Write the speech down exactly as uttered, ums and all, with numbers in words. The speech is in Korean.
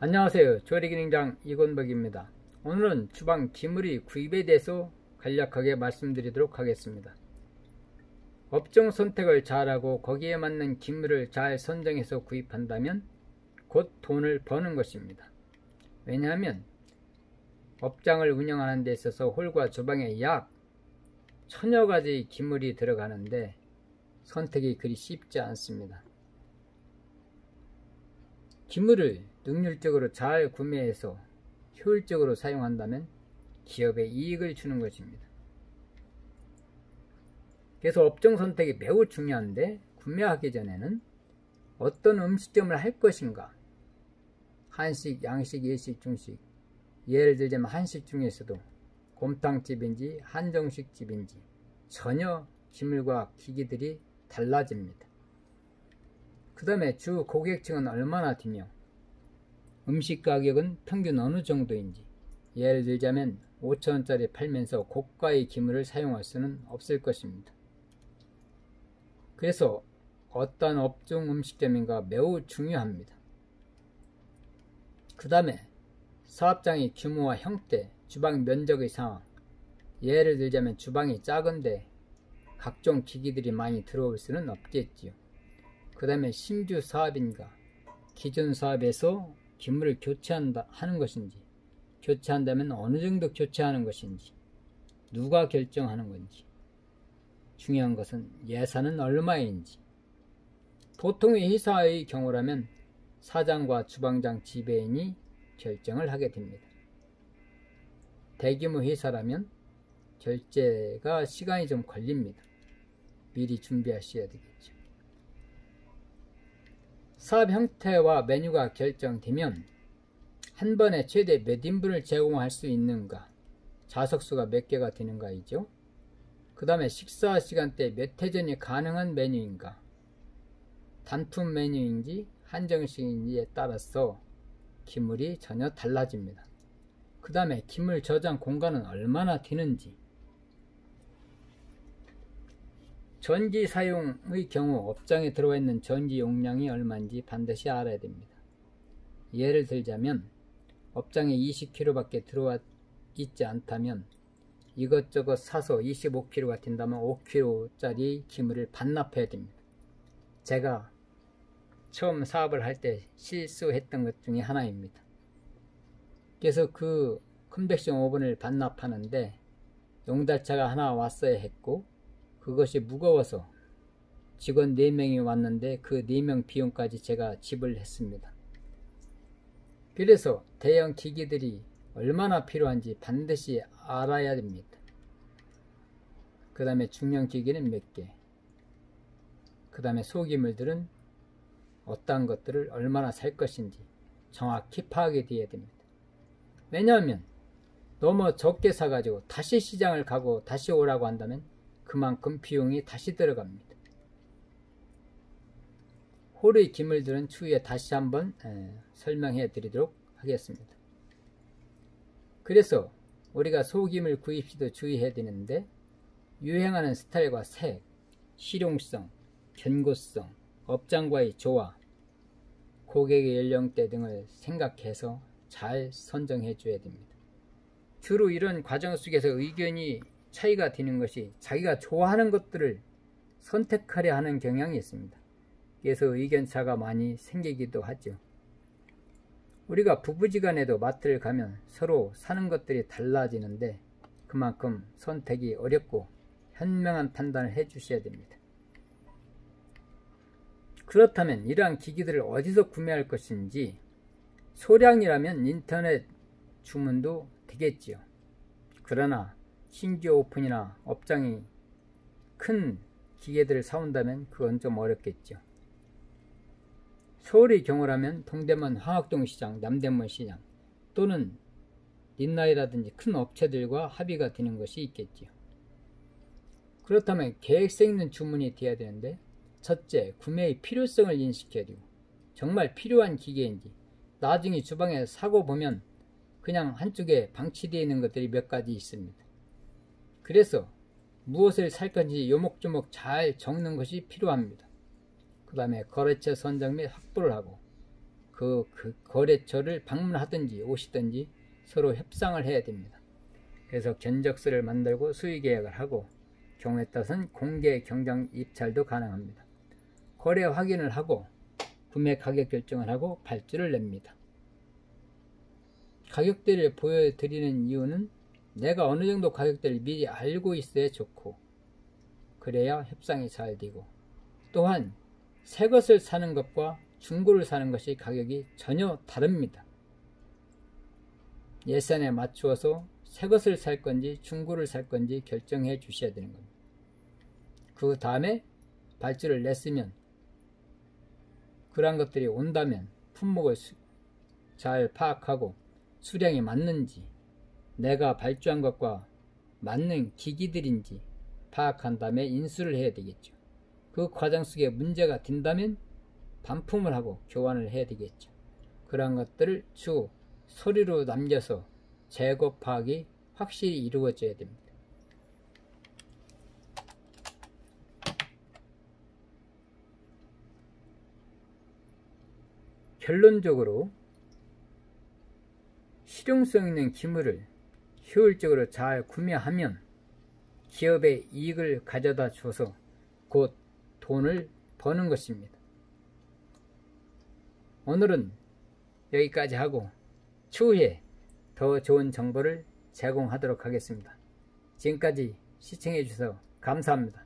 안녕하세요. 조리기능장 이건덕입니다. 오늘은 주방 기물의 구입에 대해서 간략하게 말씀드리도록 하겠습니다. 업종 선택을 잘하고 거기에 맞는 기물을 잘 선정해서 구입한다면 곧 돈을 버는 것입니다. 왜냐하면 업장을 운영하는 데 있어서 홀과 주방에 약 천여 가지 기물이 들어가는데 선택이 그리 쉽지 않습니다. 기물을 능률적으로 잘 구매해서 효율적으로 사용한다면 기업에 이익을 주는 것입니다. 그래서 업종 선택이 매우 중요한데, 구매하기 전에는 어떤 음식점을 할 것인가, 한식, 양식, 일식, 중식, 예를 들자면 한식 중에서도 곰탕집인지 한정식집인지 전혀 기물과 기기들이 달라집니다. 그 다음에 주 고객층은 얼마나 되며 음식 가격은 평균 어느 정도인지, 예를 들자면 오천 원짜리 팔면서 고가의 기물을 사용할 수는 없을 것입니다. 그래서 어떤 업종 음식점인가 매우 중요합니다. 그 다음에 사업장의 규모와 형태, 주방 면적의 상황, 예를 들자면 주방이 작은데 각종 기기들이 많이 들어올 수는 없겠지요. 그 다음에 신규 사업인가, 기존 사업에서 기물을 교체한다 하는 것인지, 교체한다면 어느 정도 교체하는 것인지, 누가 결정하는 건지, 중요한 것은 예산은 얼마인지. 보통의 회사의 경우라면 사장과 주방장 지배인이 결정을 하게 됩니다. 대규모 회사라면 결제가 시간이 좀 걸립니다. 미리 준비하셔야 되겠죠. 사업 형태와 메뉴가 결정되면 한 번에 최대 몇 인분을 제공할 수 있는가, 좌석수가 몇 개가 되는가이죠. 그 다음에 식사 시간대 몇 회전이 가능한 메뉴인가, 단품 메뉴인지 한정식인지에 따라서 기물이 전혀 달라집니다. 그 다음에 기물 저장 공간은 얼마나 되는지, 전기 사용의 경우 업장에 들어와 있는 전기 용량이 얼마인지 반드시 알아야 됩니다. 예를 들자면 업장에 이십 킬로와트 밖에 들어와 있지 않다면 이것저것 사서 이십오 킬로와트가 된다면 오 킬로와트짜리 기물을 반납해야 됩니다. 제가 처음 사업을 할 때 실수했던 것 중에 하나입니다. 그래서 그 컨벡션 오븐을 반납하는데 용달차가 하나 왔어야 했고, 그것이 무거워서 직원 네 명이 왔는데 그 네 명 비용까지 제가 지불했습니다. 그래서 대형 기기들이 얼마나 필요한지 반드시 알아야 됩니다. 그 다음에 중형 기기는 몇 개, 그 다음에 소기물들은 어떠한 것들을 얼마나 살 것인지 정확히 파악이 되어야 됩니다. 왜냐하면 너무 적게 사가지고 다시 시장을 가고 다시 오라고 한다면 그만큼 비용이 다시 들어갑니다. 홀의 기물들은 추후에 다시 한번 에, 설명해 드리도록 하겠습니다. 그래서 우리가 소기물 구입 시도 주의해야 되는데, 유행하는 스타일과 색, 실용성, 견고성, 업장과의 조화, 고객의 연령대 등을 생각해서 잘 선정해 줘야 됩니다. 주로 이런 과정 속에서 의견이 차이가 되는 것이 자기가 좋아하는 것들을 선택하려 하는 경향이 있습니다. 그래서 의견차가 많이 생기기도 하죠. 우리가 부부지간에도 마트를 가면 서로 사는 것들이 달라지는데 그만큼 선택이 어렵고 현명한 판단을 해 주셔야 됩니다. 그렇다면 이러한 기기들을 어디서 구매할 것인지, 소량이라면 인터넷 주문도 되겠지요. 그러나 신규 오픈이나 업장이 큰 기계들을 사온다면 그건 좀 어렵겠죠. 서울의 경우라면 동대문 황학동 시장, 남대문 시장 또는 린나이라든지 큰 업체들과 합의가 되는 것이 있겠죠. 그렇다면 계획성 있는 주문이 되어야 되는데, 첫째, 구매의 필요성을 인식해야 되고, 정말 필요한 기계인지, 나중에 주방에 사고 보면 그냥 한쪽에 방치되어 있는 것들이 몇 가지 있습니다. 그래서 무엇을 살 건지 요목조목 잘 적는 것이 필요합니다. 그 다음에 거래처 선정 및 확보를 하고, 그, 그 거래처를 방문하든지 오시든지 서로 협상을 해야 됩니다. 그래서 견적서를 만들고 수의계약을 하고 경우에 따라서는 공개 경장 입찰도 가능합니다. 거래 확인을 하고 구매 가격 결정을 하고 발주를 냅니다. 가격대를 보여드리는 이유는 내가 어느 정도 가격대를 미리 알고 있어야 좋고, 그래야 협상이 잘 되고, 또한 새 것을 사는 것과 중고를 사는 것이 가격이 전혀 다릅니다. 예산에 맞추어서 새 것을 살 건지 중고를 살 건지 결정해 주셔야 되는 겁니다. 그 다음에 발주를 냈으면, 그러한 것들이 온다면 품목을 잘 파악하고 수량이 맞는지, 내가 발주한 것과 맞는 기기들인지 파악한 다음에 인수를 해야 되겠죠. 그 과정 속에 문제가 된다면 반품을 하고 교환을 해야 되겠죠. 그러한 것들을 추후 서류로 남겨서 재고 파악이 확실히 이루어져야 됩니다. 결론적으로 실용성 있는 기물을 효율적으로 잘 구매하면 기업의 이익을 가져다 줘서 곧 돈을 버는 것입니다. 오늘은 여기까지 하고 추후에 더 좋은 정보를 제공하도록 하겠습니다. 지금까지 시청해 주셔서 감사합니다.